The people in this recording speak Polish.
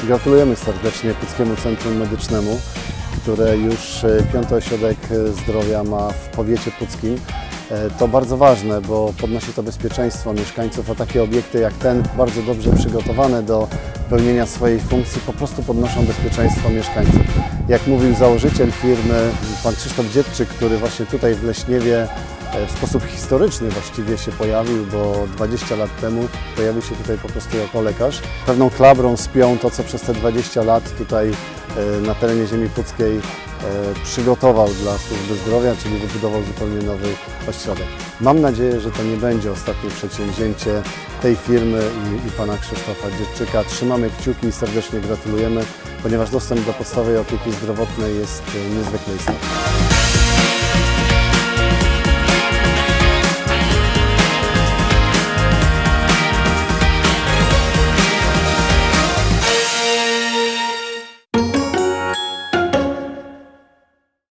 Gratulujemy serdecznie Puckiemu Centrum Medycznemu, które już 5. ośrodek zdrowia ma w powiecie puckim. To bardzo ważne, bo podnosi to bezpieczeństwo mieszkańców, a takie obiekty jak ten, bardzo dobrze przygotowane do pełnienia swojej funkcji, po prostu podnoszą bezpieczeństwo mieszkańców. Jak mówił założyciel firmy, pan Krzysztof Dziedczyk, który właśnie tutaj w Leśniewie w sposób historyczny właściwie się pojawił, bo 20 lat temu pojawił się tutaj po prostu jako lekarz. Pewną klabrą spiął to, co przez te 20 lat tutaj na terenie ziemi puckiej przygotował dla służby zdrowia, czyli wybudował zupełnie nowy ośrodek. Mam nadzieję, że to nie będzie ostatnie przedsięwzięcie tej firmy i pana Krzysztofa Dziedczyka. Trzymamy kciuki i serdecznie gratulujemy, ponieważ dostęp do podstawowej opieki zdrowotnej jest niezwykle istotny.